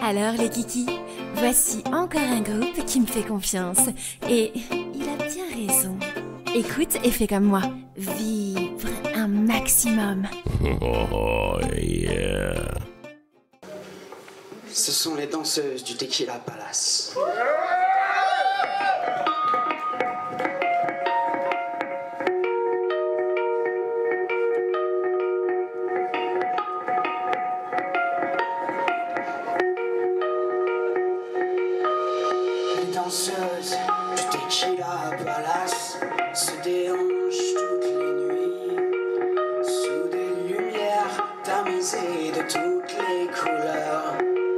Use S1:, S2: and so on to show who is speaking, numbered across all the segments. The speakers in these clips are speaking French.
S1: Alors les kikis, voici encore un groupe qui me fait confiance. Et il a bien raison. Écoute et fais comme moi. Vibre un maximum.
S2: Oh yeah.
S3: Ce sont les danseuses du Tequila Palace. Les danseuses du Tequila Palace se déhanchent toutes les nuits sous des lumières tamisées de toutes les couleurs.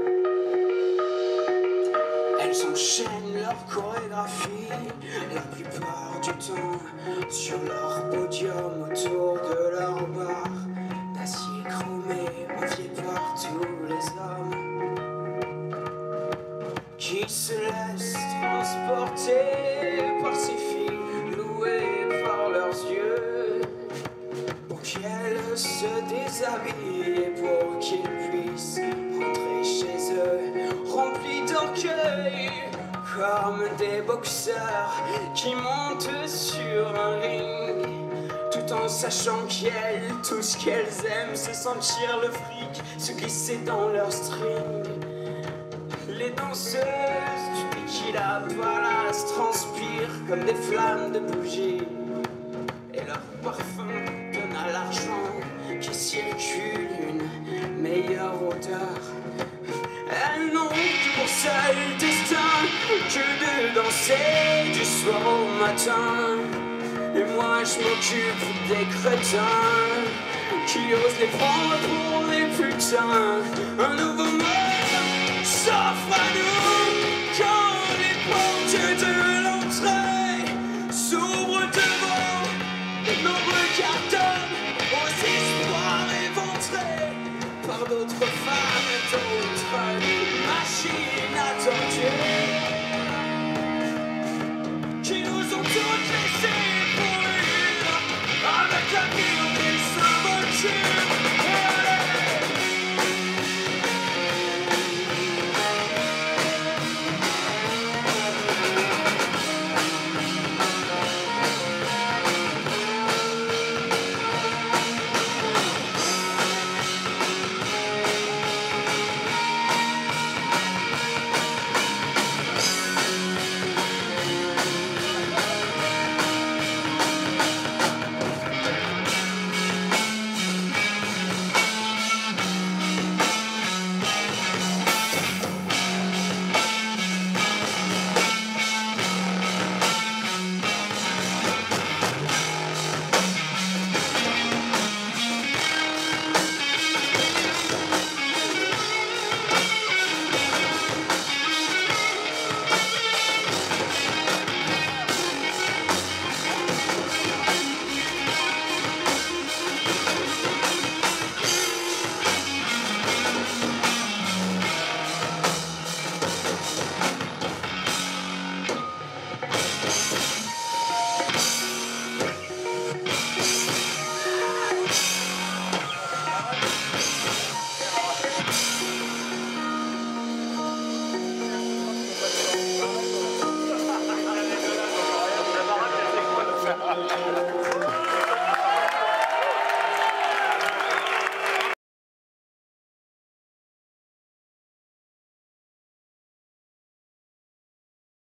S3: Elles enchaînent leur chorégraphie la plupart du temps sur leur podium autour de leur bar d'acier chromé envié par tous les hommes qui se laissent transporter par ces filles louées par leurs yeux pour qu'elles se déshabillent et pour qu'ils puissent rentrer chez eux remplis d'orgueil comme des boxeurs qui montent sur un ring tout en sachant qu'elles, tout ce qu'elles aiment, c'est sentir le fric se glisser dans leurs strings. Les danseuses du Tequila Palace transpirent comme des flammes de bougies et leur parfum donne à l'argent qui circule une meilleure odeur. Elles n'ont pour seul destin que de danser du soir au matin. Et moi je m'occupe des crétins qui osent les prendre pour des putains. Un nouveau monde s'offre à nous quand les portes de l'entrée s'ouvrent devant de nombreux cartons aux espoirs éventrés par d'autres femmes.